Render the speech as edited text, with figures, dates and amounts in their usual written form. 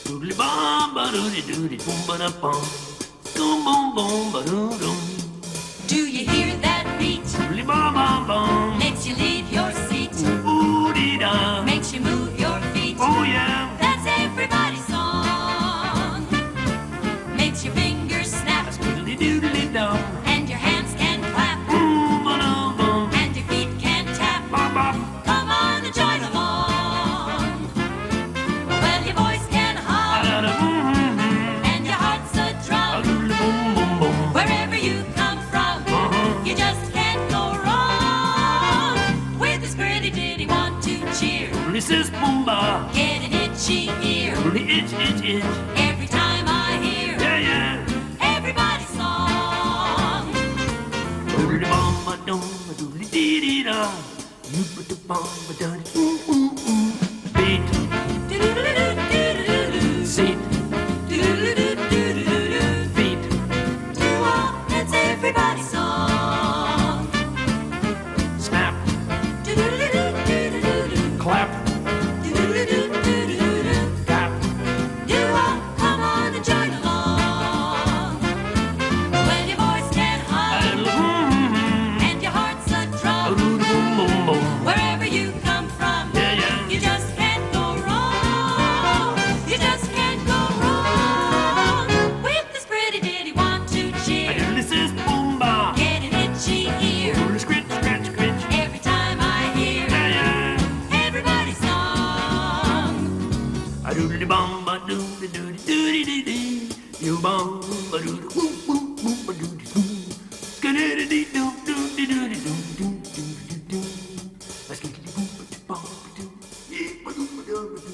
Doodly bum ba doody doody boom ba da bum. Boom boom boom ba doo doo. Do you hear that beat? Doodly bum bum bum. Makes you leave your seat. Ooh dee da. Makes you move your feet. Oh yeah. That's everybody's song. Makes your fingers snap. Doodly doodly dum. And your hands can clap. Boom ba dum bum. And your feet can tap. Bop bop. Come on and join along. Well, your voice can hum. Da da boom. And your heart's a drum. Doodly boom boom boom. Wherever you come from, you just can't go wrong. With this pretty ditty, want to cheer. Doodly sis boom ba. Get an itchy ear. Doodly itch itch itch. Every time I hear Yeah yeah. everybody's song. Doodly bum ba dum ba doodly dee dee da. You put the bum ba da dee beat. Do-do-do-do-do-do-do. Seat. Do-do-do-do-do-do. Feet. Do-wop, that's everybody's song. Snap. Do-do-do-do-do-do-do. Clap. Do-do-do-do-do-do-do. Tap. Do-wop, come on and join along. Well, your voice can hum and your heart's a drum. Wherever you come from, Yeah, yeah. you just can't go wrong. You just can't go wrong. With this pretty ditty, want to cheer. This is boomba. Get an itchy ear. Scritch, scratch, scritch. Every time I hear Yeah, yeah. everybody's song. A doodly bum, ba doodly doody doody dee dee. You bum, ba doodly woo woo woo ba doody doo. Skiddy dee doo doody doody doo doo doo doo doo. A skiddy boo ba doo ba doo. Yeah, ba doo ba doo ba doo.